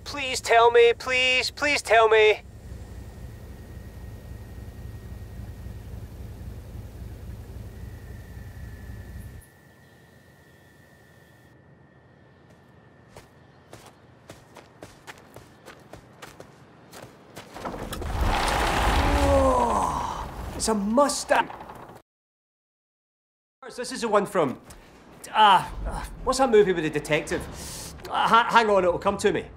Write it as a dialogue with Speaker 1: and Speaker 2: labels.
Speaker 1: Please tell me, please, please tell me. Oh, it's a Mustang. This is the one from... what's that movie with the detective? Hang on, it'll come to me.